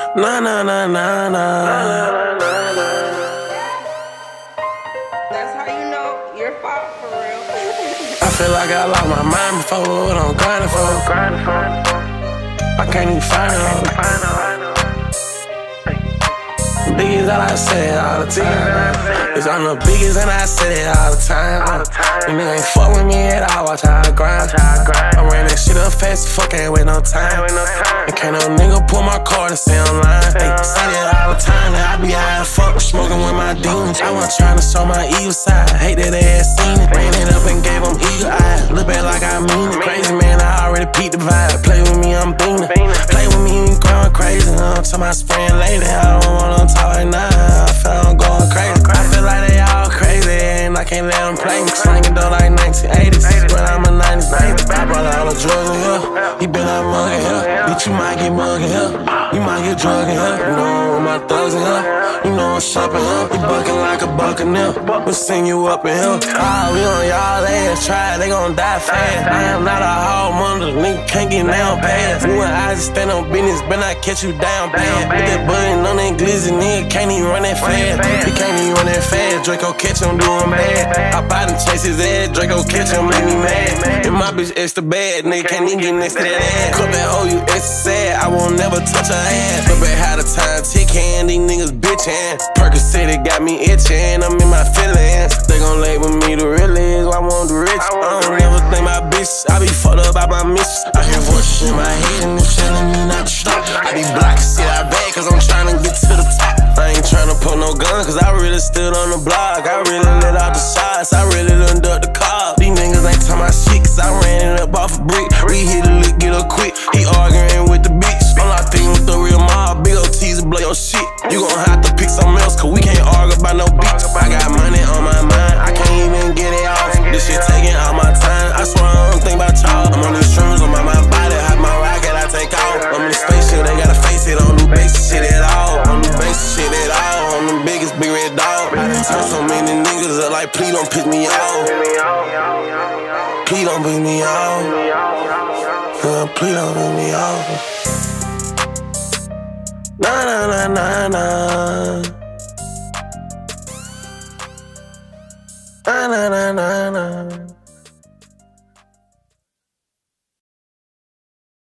Nah, nah, nah, nah, nah. That's how you know you're fought for real. I feel like I lost my mind before what I'm grinding for. I can't even find it. Biggest that I say it all the time. It's I'm the biggest and I say it all the time. You nigga ain't fuck with me at all, watch how I grind. I ran that shit up fast, fuck ain't with no time. And can't no nigga pull my card and say I'm lying. They say that all the time, that I be high as fuck, smoking with my demons. I wasn't trying to show my evil side, hate that they had seen it. Ran it up and gave them eagle eyes, look back like I mean it. Crazy man, I already peeped the vibe, play with me, I'm beaming. Play with me, you going crazy, to my spraying lady, I don't wanna talk right now, I feel I'm going crazy. I feel like they all crazy, and I can't let them play me. Slanging dough like 1980s, but I'm a 90s baby. I brought all the drugs in here, he been out mugging here. Bitch, you might get mugging here, you might get drug in here. You know I'm my thugs in here, you know I'm shopping here. You bucking like a buccaneer, we'll send you up in here. Ah, we on y'all ass, try it, they gon' die fast. I am not a hog mother, nigga can't get down past. You and I just stand on business, better not catch you down bad. Put that button on that glizzy, nigga can't even run that fast. He can't even run that fast, Draco catch him doing bad. I bite and chase his ass, Draco catch him, make me mad. And my bitch extra bad, nigga can't even get next to that ass. Cut that hoe, you extra sad, I won't never touch her ass. Look back how the time ticking, these niggas bitchin'. Percocet got me itchin', I'm in my feelings. They gon' label me the realest, I want the rich. I don't never think my bitch, I be fucked up by my mistress. I hear voices in my head and it's telling me not to stop. I be blocking shit out bad cause I'm tryna get to the top. I ain't tryna pull no gun cause I really stood on the block. I really let out the shots, I really done ducked the car. These niggas ain't talking my shit cause I ran it up off a brick. We hit a lick, get her quick, he arguing with the bitch. I'm locked in with the real mob, big old teaser, blow your shit. You gon' have to pick something else cause we can't argue about no bitch. I got money on my mind, I can't even get it off. This shit taking all my time, I swear I don't think about y'all. I'm on these shrooms, I'm on my body, hot my rocket, I take off. I'm in the spaceship, they gotta face it, on new basic shit at all. On new basic shit at all, on the biggest big red dog. I done turned so many niggas up like, please don't piss me off. Please don't piss me off. Please don't piss me off. Nah, nah, nah, nah, nah. Nah, nah, nah, nah.